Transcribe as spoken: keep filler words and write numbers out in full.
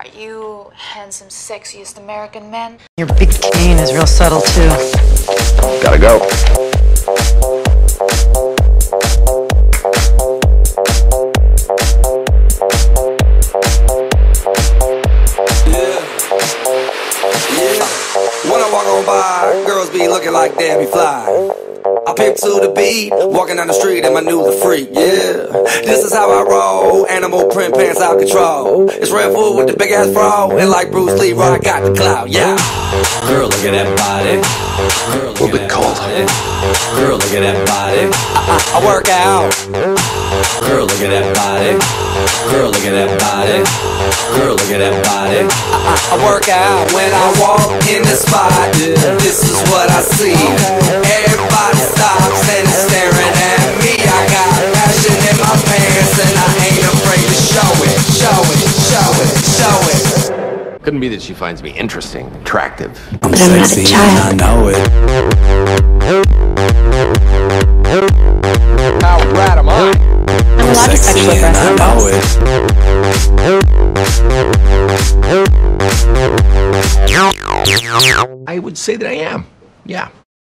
Are you handsome, sexiest American man? Your big cane is real subtle, too. Gotta go. Yeah. Yeah. When I walk on by, girls be looking like Debbie Fly. I pimp to the beat, walking down the street in my new the freak, yeah. This is how I roll, animal print pants out control. It's Red Food with the big ass bro, and like Bruce Lee, I got the clout, yeah. Girl, look at that body. Girl, look A little bit cold. Girl, look at that body. I, I, I work out. Girl, look at that body. Girl, look at that body. Girl, look at that body. I, I, I work out when I walk in the spot. This is what I see. Everybody stops and is staring at me. I got passion in my pants and I ain't afraid to show it, show it, show it, show it. Couldn't be that she finds me interesting, attractive. I'm But I'm not a sexy child. and I know it. How rad am I? I have a lot of Sexy sexual and I know aggression. it. I would say that I am. Yeah.